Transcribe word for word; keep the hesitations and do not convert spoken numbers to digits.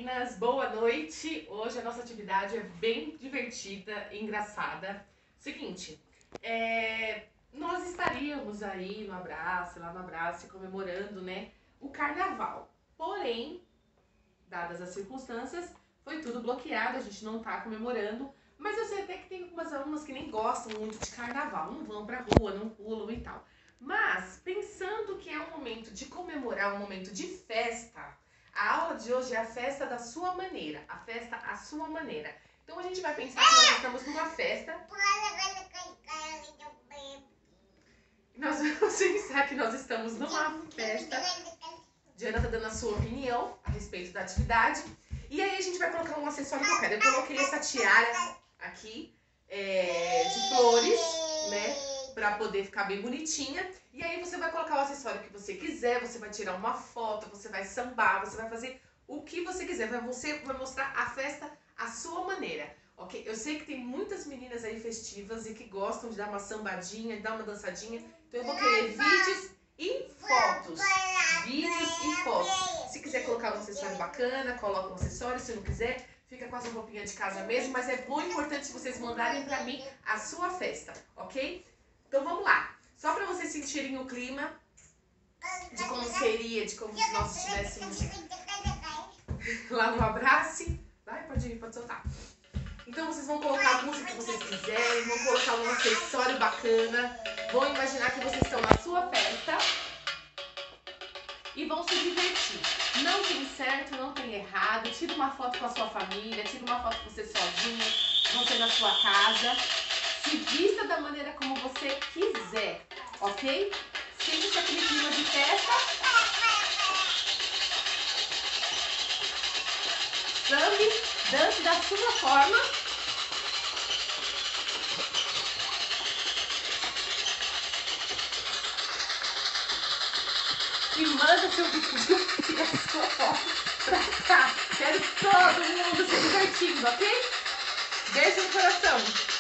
meninas, boa noite. Hoje a nossa atividade é bem divertida e engraçada. Seguinte, é, nós estaríamos aí no Abrace, lá no Abrace, comemorando, né, o carnaval. Porém, dadas as circunstâncias, foi tudo bloqueado, a gente não tá comemorando. Mas eu sei até que tem algumas alunas que nem gostam muito de carnaval, não vão pra rua, não pulam e tal. Mas, pensando que é um momento de comemorar, um momento de festa, a aula de hoje é a festa da sua maneira, a festa à sua maneira. Então a gente vai pensar que nós estamos numa festa. Nós vamos pensar que nós estamos numa festa. Diana tá dando a sua opinião a respeito da atividade. E aí a gente vai colocar um acessório qualquer. Eu coloquei essa tiara aqui é, de flores, né? Pra poder ficar bem bonitinha. E aí você vai colocar o acessório que você quiser, você vai tirar uma foto, você vai sambar, você vai fazer o que você quiser. Você vai mostrar a festa à sua maneira, ok? Eu sei que tem muitas meninas aí festivas e que gostam de dar uma sambadinha, de dar uma dançadinha. Então eu vou querer vídeos e fotos. Vídeos e fotos. Se quiser colocar um acessório bacana, coloca um acessório. Se não quiser, fica com a sua roupinha de casa mesmo. Mas é muito importante vocês mandarem pra mim a sua festa, ok? Então vamos lá, só para vocês sentirem o clima de como seria, de como se nós estivéssemos lá no Abrace. Vai, pode ir, pode soltar. Então vocês vão colocar a música que vocês quiserem, vão colocar um acessório bacana, vão imaginar que vocês estão na sua festa e vão se divertir. Não tem certo, não tem errado, tira uma foto com a sua família, tira uma foto com você sozinha, você na sua casa. Se vista da maneira como você quiser, ok? Sente aquele clima de festa. Sambe, dance da sua forma. E manda seu vídeo e a sua foto pra cá. Quero todo mundo se divertindo, ok? Beijo no coração.